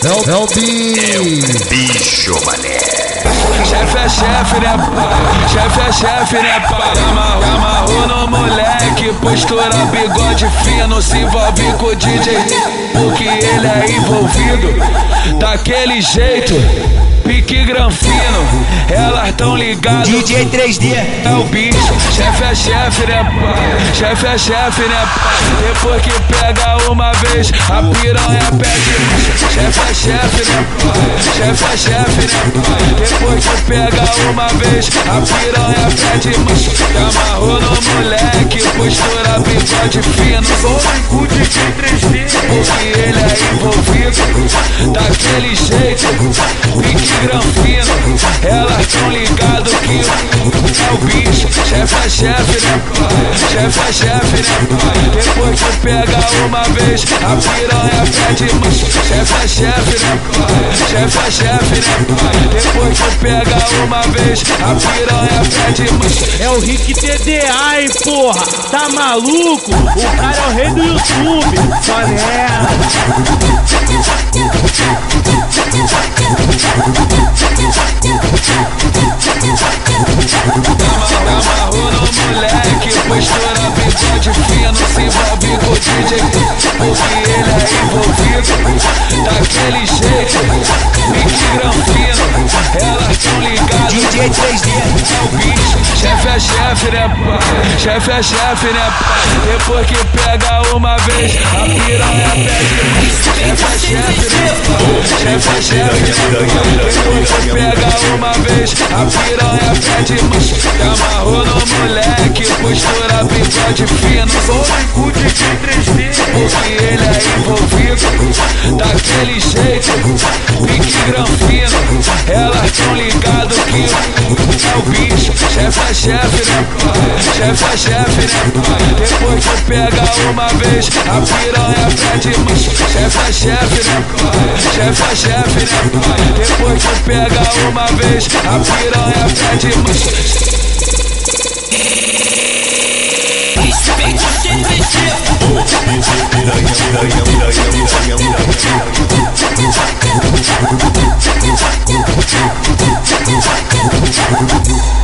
É o bicho, mané. Chefe é chefe, né, pai? Chefe é chefe, né, pai? Amarrou no moleque, postura, bigode fino. Se envolve com o DJ, porque ele é envolvido daquele jeito. Pique granfino, elas tão ligadas. DJ 3D é o bicho. Chefe é chefe, né, pai? Chefe é chefe, né, pai? Depois que pega uma vez, a piranha pede. Chefe é chefe, né, pai? Chefe é chefe, né, pai? Depois que pega uma vez, a piranha pede. Amarrou no moleque, postura, bigode fino. Soube com o DJ 3D, porque ele é envolvido daquele jeito. Pique granfino, elas tão ligado que é o bicho. Chefe é chefe, né, pai? Chefe é chefe, né, pai? Depois que pega uma vez, a piranha pede. Chefe é chefe, né, pai? Chefe é chefe, né, pai? Depois que pega uma vez, a piranha pede. É o Rick TDA, hein, porra? Tá maluco? O cara é o rei do YouTube. Só nela. Amarrou no moleque, postura, bigode fino. Se envolve com o DJ, porque ele é envolvido daquele jeito. Pique granfino, elas tão ligadas. DJ 3D é o bicho. Chefe é chefe, né, pai? Chefe é chefe, né, pai? Depois que pega uma vez, a piranha pede. Chefe é chefe, né, pai? Chefe é chefe, né, pai? Depois que pega uma vez, a piranha pede. Amarrou no moleque, postura, bigode fino. Soube com o DJ 3D, porque ele é envolvido daquele jeito. Pique granfino, elas tão ligado que é o bicho. Chefe é chefe, né, pai? Chefe é chefe, né, pai? Depois que pega uma vez, a piranha pede. Chefe é chefe, né, pai? Chefe é chefe, né, pai? Depois que pega uma vez, a piranha pede. Respeite